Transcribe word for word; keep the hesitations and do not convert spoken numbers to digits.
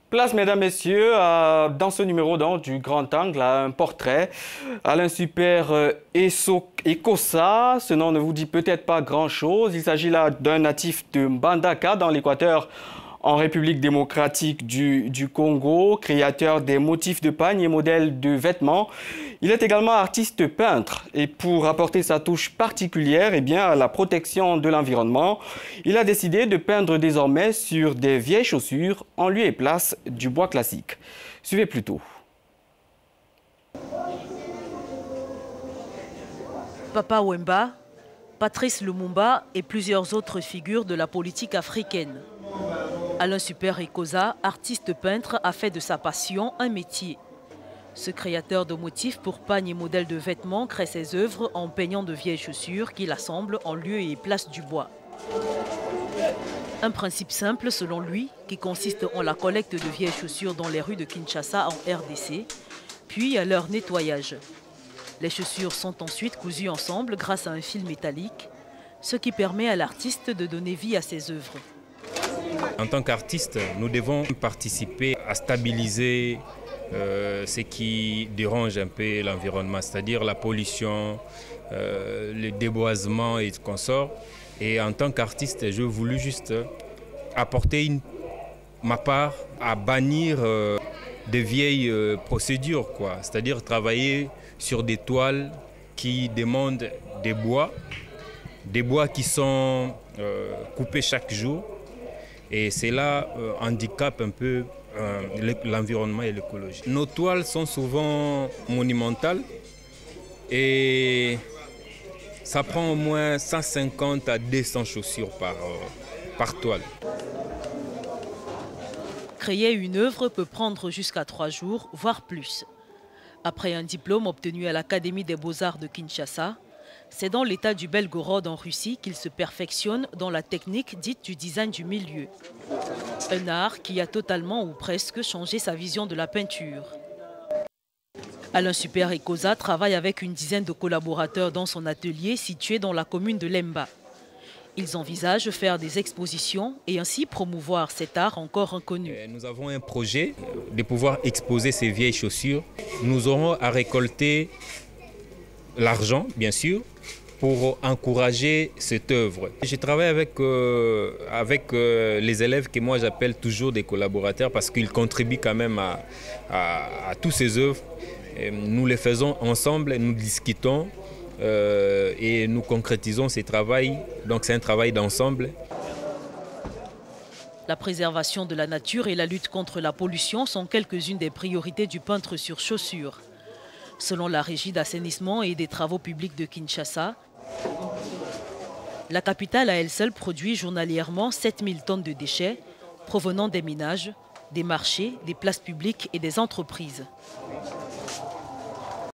Place, mesdames, messieurs, à- dans ce numéro donc, du Grand Angle, à un portrait. Alain Super euh, Eso- Ekosa, ce nom ne vous dit peut-être pas grand-chose. Il s'agit là d'un natif de Mbandaka, dans l'Équateur, en République démocratique du, du Congo, créateur des motifs de pagne et modèle de vêtements. Il est également artiste peintre et pour apporter sa touche particulière eh bien, à la protection de l'environnement, il a décidé de peindre désormais sur des vieilles chaussures en lieu et place du bois classique. Suivez plutôt. Papa Wemba, Patrice Lumumba et plusieurs autres figures de la politique africaine. Alain Super Ekosa, artiste peintre, a fait de sa passion un métier. Ce créateur de motifs pour pagnes et modèles de vêtements crée ses œuvres en peignant de vieilles chaussures qu'il assemble en lieu et place du bois. Un principe simple selon lui, qui consiste en la collecte de vieilles chaussures dans les rues de Kinshasa en R D C, puis à leur nettoyage. Les chaussures sont ensuite cousues ensemble grâce à un fil métallique, ce qui permet à l'artiste de donner vie à ses œuvres. En tant qu'artiste, nous devons participer à stabiliser euh, ce qui dérange un peu l'environnement, c'est-à-dire la pollution, euh, le déboisement et consorts. Et en tant qu'artiste, j'ai voulu juste apporter une, ma part à bannir euh, de vieilles euh, procédures, quoi. C'est-à-dire travailler sur des toiles qui demandent des bois, des bois qui sont euh, coupés chaque jour. Et cela euh, handicape un peu euh, l'environnement et l'écologie. Nos toiles sont souvent monumentales et ça prend au moins cent cinquante à deux cents chaussures par, euh, par toile. Créer une œuvre peut prendre jusqu'à trois jours, voire plus. Après un diplôme obtenu à l'Académie des Beaux-Arts de Kinshasa, c'est dans l'état du Belgorod en Russie qu'il se perfectionne dans la technique dite du design du milieu. Un art qui a totalement ou presque changé sa vision de la peinture. Alain Super Ekosa travaille avec une dizaine de collaborateurs dans son atelier situé dans la commune de Lemba. Ils envisagent faire des expositions et ainsi promouvoir cet art encore inconnu. Nous avons un projet de pouvoir exposer ces vieilles chaussures. Nous aurons à récolter l'argent, bien sûr, pour encourager cette œuvre. Je travaille avec, euh, avec euh, les élèves que moi j'appelle toujours des collaborateurs parce qu'ils contribuent quand même à, à, à tous ces œuvres. Et nous les faisons ensemble, nous discutons euh, et nous concrétisons ces travaux. Donc c'est un travail d'ensemble. La préservation de la nature et la lutte contre la pollution sont quelques-unes des priorités du peintre sur chaussures. Selon la Régie d'assainissement et des travaux publics de Kinshasa, la capitale à elle seule produit journalièrement sept mille tonnes de déchets provenant des ménages, des marchés, des places publiques et des entreprises.